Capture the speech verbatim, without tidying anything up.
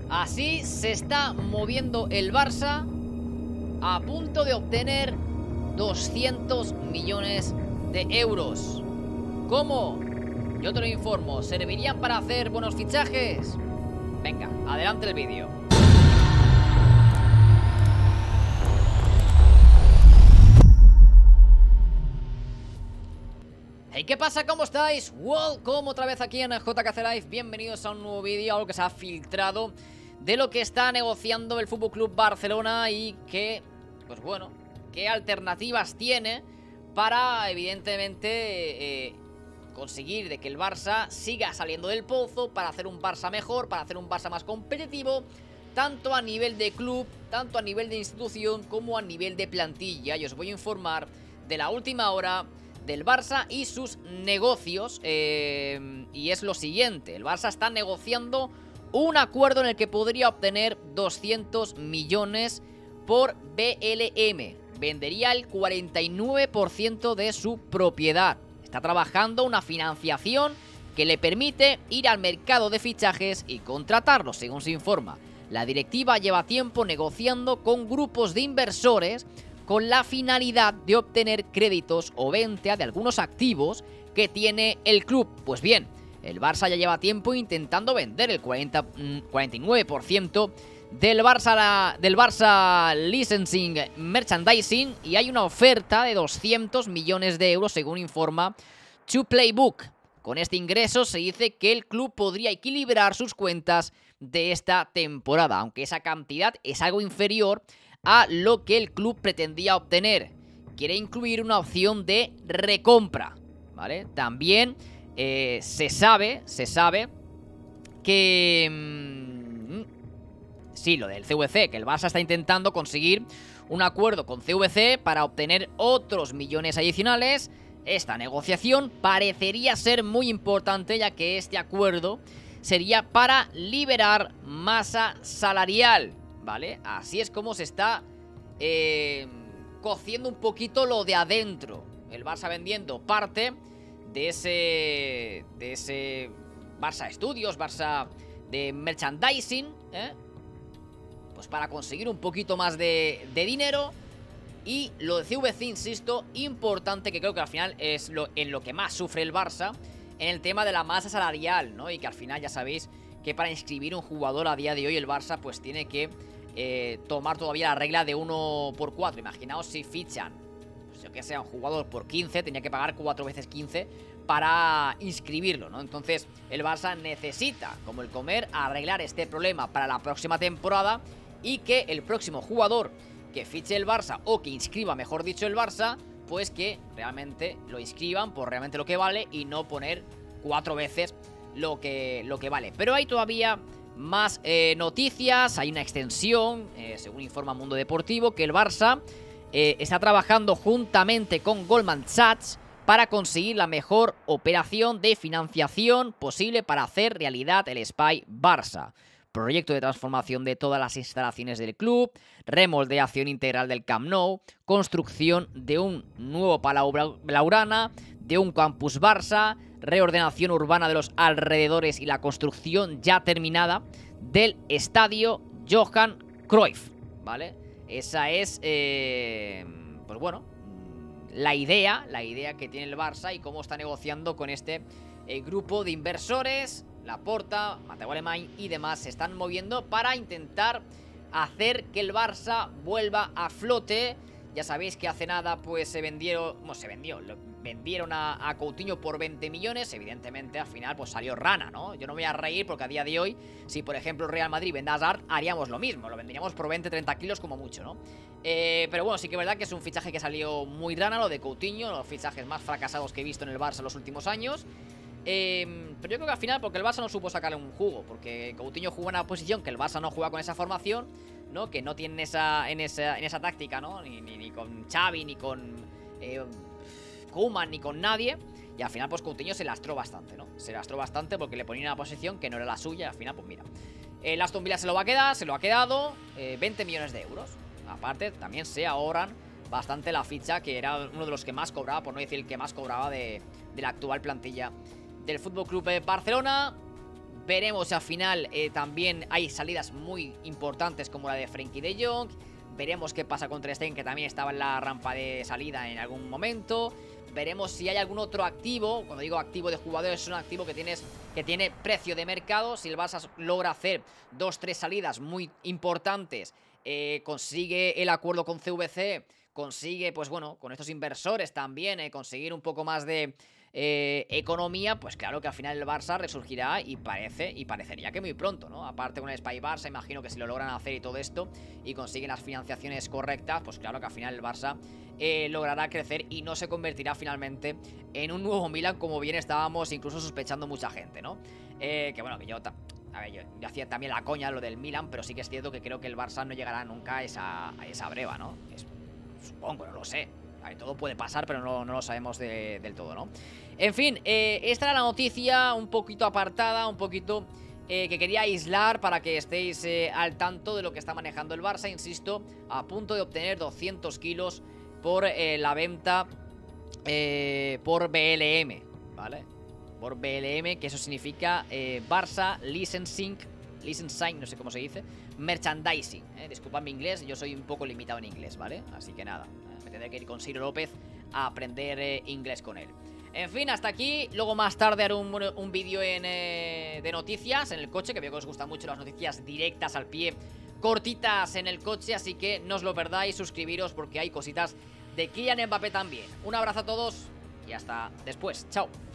Así se está moviendo el Barça, a punto de obtener doscientos millones de euros. ¿Cómo? Yo te lo informo. ¿Servirían para hacer buenos fichajes? Venga, adelante el vídeo. Hey, ¿qué pasa? ¿Cómo estáis? Welcome otra vez aquí en J K C Live. Bienvenidos a un nuevo vídeo, algo que se ha filtrado de lo que está negociando el F C Barcelona y que, pues bueno, qué alternativas tiene para, evidentemente, eh, conseguir de que el Barça siga saliendo del pozo, para hacer un Barça mejor, para hacer un Barça más competitivo, tanto a nivel de club, tanto a nivel de institución, como a nivel de plantilla. Y os voy a informar de la última hora del Barça y sus negocios, eh, y es lo siguiente: el Barça está negociando un acuerdo en el que podría obtener doscientos millones por B L M. Vendería el cuarenta y nueve por ciento de su propiedad. Está trabajando una financiación que le permite ir al mercado de fichajes y contratarlo, según se informa. La directiva lleva tiempo negociando con grupos de inversores con la finalidad de obtener créditos o venta de algunos activos que tiene el club. Pues bien, el Barça ya lleva tiempo intentando vender el cuarenta, cuarenta y nueve por ciento del Barça, del Barça Licensing Merchandising, y hay una oferta de doscientos millones de euros, según informa To Playbook. Con este ingreso se dice que el club podría equilibrar sus cuentas de esta temporada, aunque esa cantidad es algo inferior a lo que el club pretendía obtener. Quiere incluir una opción de recompra, ¿vale? También eh, se sabe, se sabe que... Mmm, sí, lo del C V C, que el Barça está intentando conseguir un acuerdo con C V C para obtener otros millones adicionales. Esta negociación parecería ser muy importante, ya que este acuerdo sería para liberar masa salarial, ¿vale? Así es como se está eh, cociendo un poquito lo de adentro. El Barça vendiendo parte de ese, de ese Barça Studios, Barça de merchandising, ¿eh? Pues para conseguir un poquito más de, de dinero. Y lo de C V C, insisto, importante, que creo que al final es lo, en lo que más sufre el Barça, en el tema de la masa salarial, ¿no? Y que al final ya sabéis que para inscribir un jugador a día de hoy el Barça pues tiene que eh, tomar todavía la regla de uno por cuatro. Imaginaos si fichan, pues yo que sea, un jugador por quince, tenía que pagar cuatro veces quince para inscribirlo, ¿no? Entonces el Barça necesita, como el comer, arreglar este problema para la próxima temporada, y que el próximo jugador que fiche el Barça, o que inscriba, mejor dicho, el Barça, pues que realmente lo inscriban por realmente lo que vale y no poner cuatro veces lo que, lo que vale. Pero hay todavía más eh, noticias. Hay una extensión, eh, según informa Mundo Deportivo, que el Barça eh, está trabajando juntamente con Goldman Sachs para conseguir la mejor operación de financiación posible para hacer realidad el Spy Barça. Proyecto de transformación de todas las instalaciones del club, remoldeación integral del Camp Nou, construcción de un nuevo Palau Blaugrana, de un campus Barça, reordenación urbana de los alrededores y la construcción ya terminada del estadio Johan Cruyff, ¿vale? Esa es, eh, pues bueno, la idea, la idea que tiene el Barça y cómo está negociando con este eh, grupo de inversores. Laporta, Mateu Alemany y demás se están moviendo para intentar hacer que el Barça vuelva a flote. Ya sabéis que hace nada pues se vendieron, bueno, se vendió, lo vendieron a, a Coutinho por veinte millones. Evidentemente al final pues salió rana, ¿no? Yo no me voy a reír porque a día de hoy, si por ejemplo el Real Madrid vende a Hazard, haríamos lo mismo, lo venderíamos por veinte treinta kilos como mucho, ¿no? Eh, pero bueno, sí que es verdad que es un fichaje que salió muy rana, lo de Coutinho, los fichajes más fracasados que he visto en el Barça en los últimos años. Eh, pero yo creo que al final, porque el Barça no supo sacarle un jugo, porque Coutinho juega en una posición que el Barça no juega con esa formación, ¿no? Que no tienen esa, en, esa, en esa táctica, ¿no? Ni, ni, ni con Xavi, ni con eh, Koeman, ni con nadie. Y al final pues Coutinho se lastró bastante, ¿no? Se lastró bastante porque le ponía una posición que no era la suya. Y al final pues mira, el Aston Villa se lo va a quedar, se lo ha quedado, eh, veinte millones de euros. Aparte también se ahorran bastante la ficha, que era uno de los que más cobraba, por no decir el que más cobraba de, de la actual plantilla del F C Barcelona. Veremos si al final eh, también hay salidas muy importantes como la de Frenkie de Jong. Veremos qué pasa con Ter Stegen, que también estaba en la rampa de salida en algún momento. Veremos si hay algún otro activo. Cuando digo activo de jugadores, es un activo que, tienes, que tiene precio de mercado. Si el Barça logra hacer dos, tres salidas muy importantes, eh, consigue el acuerdo con C V C, consigue, pues bueno, con estos inversores también, eh, conseguir un poco más de eh, economía, pues claro que al final el Barça resurgirá y parece, y parecería que muy pronto, ¿no? Aparte con el Spy Barça, imagino que si lo logran hacer y todo esto, y consiguen las financiaciones correctas, pues claro que al final el Barça eh, logrará crecer y no se convertirá finalmente en un nuevo Milan, como bien estábamos incluso sospechando mucha gente, ¿no? Eh, que bueno, que yo... A ver, yo, yo hacía también la coña lo del Milan, pero sí que es cierto que creo que el Barça no llegará nunca a esa, a esa breva, ¿no? Es, supongo, no lo sé. A ver, todo puede pasar, pero no, no lo sabemos de, del todo, ¿no? En fin, eh, esta era la noticia un poquito apartada, un poquito eh, que quería aislar para que estéis eh, al tanto de lo que está manejando el Barça. Insisto, a punto de obtener doscientos kilos por eh, la venta eh, por B L M, ¿vale? Por B L M, que eso significa eh, Barça Licensing, Licensing, no sé cómo se dice, Merchandising, ¿eh? Disculpad mi inglés, yo soy un poco limitado en inglés, ¿vale? Así que nada, eh, me tendré que ir con Ciro López a aprender eh, inglés con él. En fin, hasta aquí. Luego más tarde haré un, un vídeo eh, de noticias en el coche, que veo que os gustan mucho las noticias directas al pie, cortitas en el coche, así que no os lo perdáis, suscribiros porque hay cositas de Kylian Mbappé también. Un abrazo a todos y hasta después. Chao.